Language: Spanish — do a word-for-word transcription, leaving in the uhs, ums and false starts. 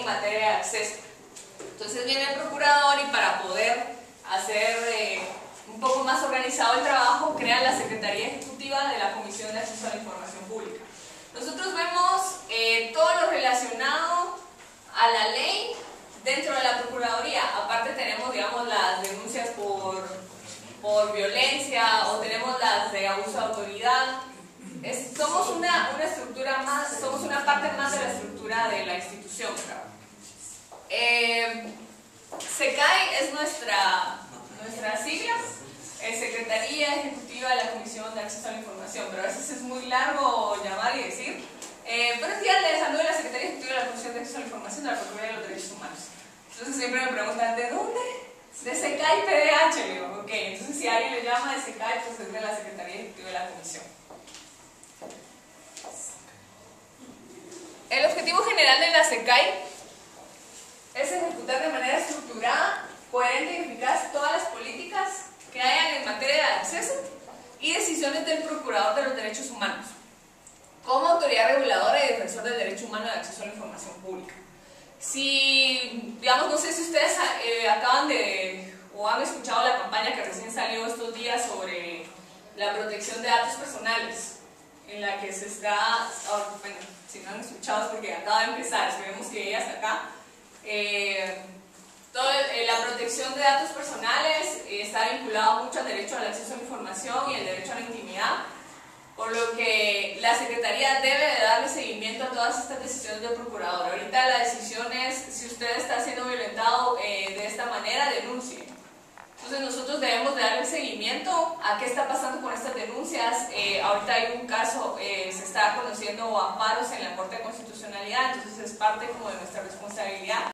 materia de acceso. Entonces viene el procurador y para poder hacer eh, un poco más organizado el trabajo, crea la Secretaría Ejecutiva de la Comisión de Acceso a la Información Pública. Nosotros vemos eh, todo lo relacionado a la ley dentro de la Procuraduría. Aparte tenemos, digamos, las denuncias por, por violencia o tenemos las de abuso de autoridad. Es, somos una, una estructura más, somos una parte más de la estructura de la institución, ¿verdad? Eh, SECAI es nuestra, nuestra sigla, es Secretaría Ejecutiva de la Comisión de Acceso a la Información, pero a veces es muy largo llamar y decir. Eh, buenos días, les saludo de la Secretaría Ejecutiva de la Comisión de Acceso a la Información de la Procuraduría de los Derechos Humanos. Entonces siempre me preguntan, ¿de dónde? De SECAI P D H, le digo, ok, entonces si alguien le llama de SECAI, pues es de la Secretaría Ejecutiva de la Comisión. El objetivo general de la SECAI es ejecutar de manera estructurada, coherente y eficaz todas las políticas que hayan en materia de acceso y decisiones del Procurador de los Derechos Humanos, como autoridad reguladora y defensor del derecho humano de acceso a la información pública. Si, digamos, no sé si ustedes eh, acaban de, o han escuchado la campaña que recién salió estos días sobre la protección de datos personales, en la que se está, oh, bueno, si no han escuchado es porque acaba de empezar, esperemos que llegue hasta acá. Eh, todo el, eh, la protección de datos personales eh, está vinculado mucho al derecho al acceso a la información y el derecho a la intimidad, por lo que la Secretaría debe de darle seguimiento a todas estas decisiones del Procurador. Ahorita la decisión es, si usted está siendo violentado eh, de esta manera, denuncie. Entonces nosotros debemos de darle seguimiento a qué está pasando con estas denuncias. Eh, ahorita hay un caso, eh, se está conociendo amparos en la Corte de Constitucionalidad, entonces es parte como de nuestra responsabilidad.